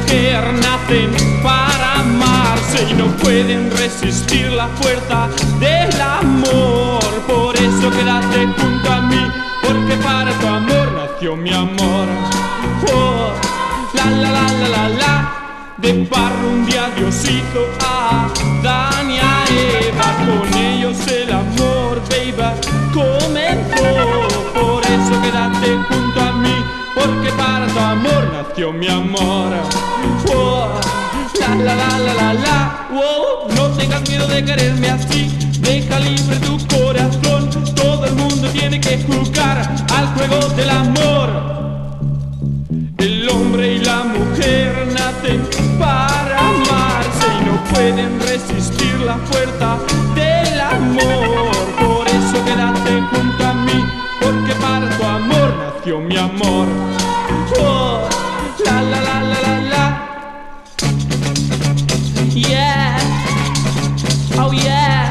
mujer nacen para amarse y no pueden resistir la fuerza del amor. Por eso quédate junto a mí, porque para tu amor nació mi amor. Oh, la la la la la la. De barro un día Dios hizo a Adán y a Eva, con ellos el amor, baby, comenzó. Por eso quédate junto a mí, porque para tu amor nació mi amor. Oh, la la la la la la. Oh, no tengas miedo de quererme así, deja libre tu corazón. Todo el mundo tiene que jugar al juego del amor. El hombre y la mujer nacen para amarse y no pueden resistir la fuerza del amor. Por eso quédate junto a mí, porque para tu amor nació mi amor. Oh, la la la la la la. Yeah, oh yeah.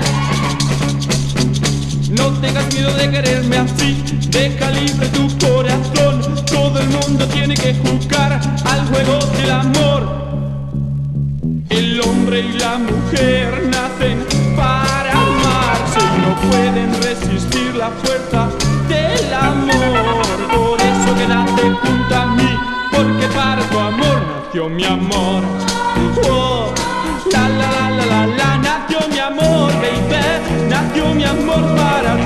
No tengas miedo de quererme así, deja libre tu corazón. Todo el mundo tiene que jugar al juego del amor. El hombre y la mujer nacen para amarse y no pueden resistir la fuerza del amor. Por eso quédate junto a mí, porque para tu amor nació mi amor. Oh, la la la la la la. Nació mi amor, baby, nació mi amor para ti.